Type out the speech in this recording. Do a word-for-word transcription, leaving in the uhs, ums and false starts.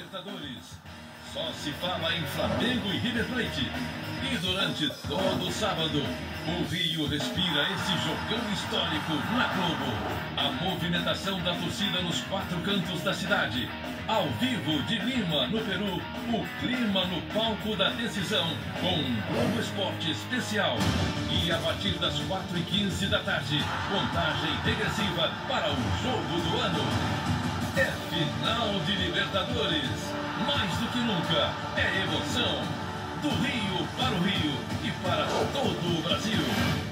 Libertadores. Só se fala em Flamengo e River Plate. E durante todo o sábado, o Rio respira esse jogão histórico na Globo. A movimentação da torcida nos quatro cantos da cidade. Ao vivo de Lima, no Peru, o clima no palco da decisão, com um Globo Esporte especial. E a partir das quatro e quinze da tarde, contagem regressiva para o jogo do ano. É final de Libertadores. Mais do que nunca, é emoção. Do Rio para o Rio e para todo o Brasil.